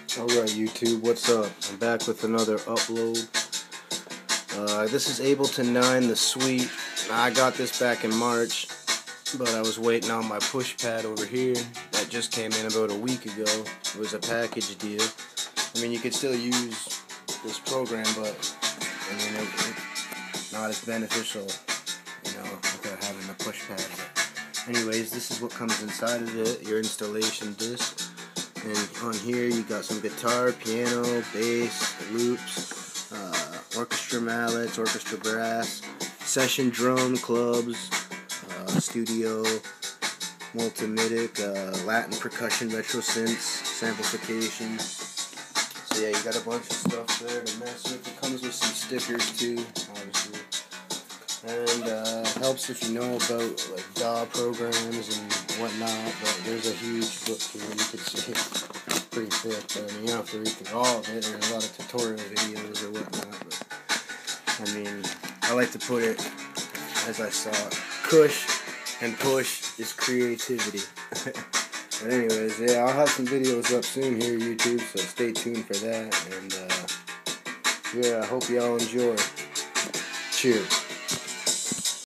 Alright YouTube, what's up? I'm back with another upload. This is Ableton 9, the suite. I got this back in March, but I was waiting on my push pad over here. That just came in about a week ago. It was a package deal. I mean, you could still use this program, but I mean, it's not as beneficial, you know, without having the push pad. But anyways, this is what comes inside of it, your installation disc. And on here you got some guitar, piano, bass, loops, orchestra mallets, orchestra brass, session drum, clubs, studio, multimedia, Latin percussion, retro synths, samplification. So yeah, you got a bunch of stuff there to mess with. It comes with some stickers too, obviously. And helps if you know about like DAW programs and whatnot, but there's a huge book here, you can see it's pretty thick, but I mean, you don't have to read through all of it. There's a lot of tutorial videos or whatnot, but I mean, I like to put it as I saw it. Cush and push is creativity. But anyways, yeah, I'll have some videos up soon here, YouTube, so stay tuned for that, and yeah, I hope y'all enjoy. Cheers.